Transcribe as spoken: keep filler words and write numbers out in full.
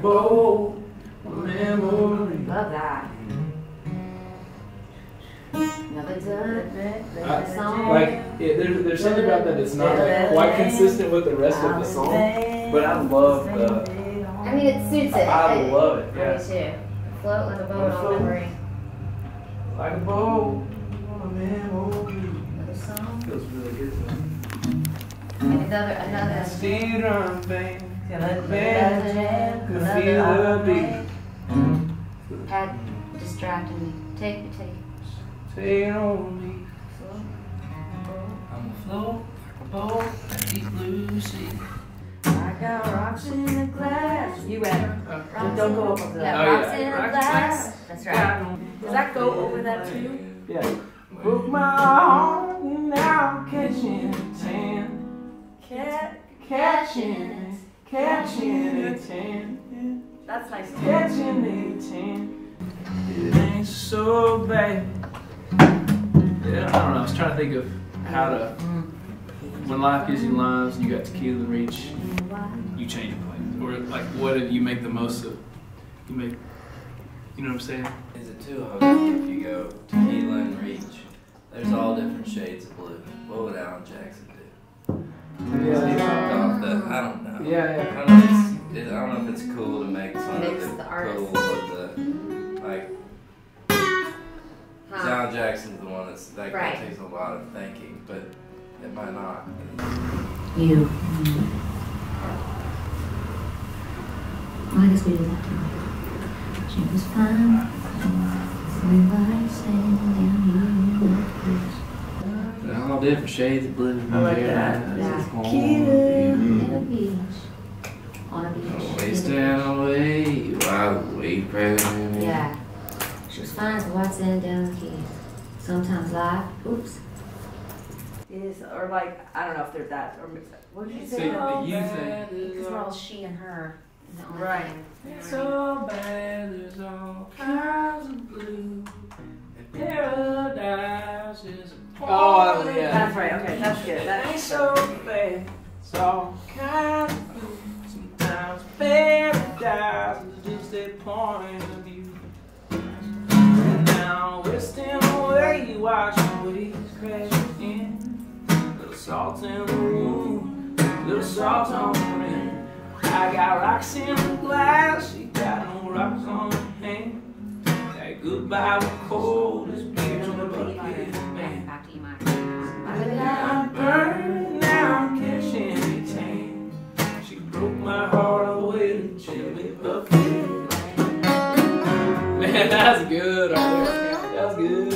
bowl of memory. Love that. Another good song. Like, it, there, there's something about that that's not like, quite consistent with the rest of the song, but I love the. I mean, it suits it. I it, love it. Yeah. Me too. Float like a boat on memory. Like a bowl on memory. Another song. Feels really good though. Another, another. Steve drum band. Another Could feel the beat. Had distracted me. Take me, take me. Take it on me. On the floor, like a bowl, that deep blue sea. I got rocks in the glass. You ready? Uh, Don't go over that. Yeah, Oh, rocks yeah. in a Rocks, glass. rocks. That's right. Does that go over that too? Yeah. Broke my heart and now I'm catching a tan. Cat. Catching, catching a tan. That's nice too. Catching a tan. It ain't so bad. Yeah, I don't know. I was trying to think of how to. When life gives you lines and you got tequila and reach, you change your plans. Or like, what if you make the most of? You make. You know what I'm saying? Is it too hokey if you go tequila and reach? There's all different shades of blue. What would Alan Jackson do? Yeah. So he popped off that. I don't know. Yeah, I yeah. don't know if it's, it, I don't know if it's cool to make fun Makes of the, the artist. cool of the like. Huh. Alan Jackson's the one that's like Right. that takes a lot of thinking, but it might not. You. Why does we do that? She was fine. We were standing down here. All different shades of blue. I like that. Yeah. Tequila. On a beach. On a beach. Wasted away while we pray. Yeah. She was fine as white sand down the keys. Sometimes live. Oops. Is or like I don't know if they're that or what did you So say? the you think Because we're all she and her. is the only Right. thing. it's so bad, there's all kinds of blue. And paradise is a Oh, yeah. That's right. Okay, that's good. Ain't That's so bad. It's all kinds of blue. Sometimes paradise is just a point of view. And now wasting away, you watch the waves crashing in. Little salt in the room, little salt on the rim. I got rocks in the glass, she got no rocks on her hand. That goodbye was cold as beer in the bucket, man. Back to you, Mike. I'm burning now, I'm catching a tan. She broke my heart away to chili buffet. Man, that's good right there. That's good.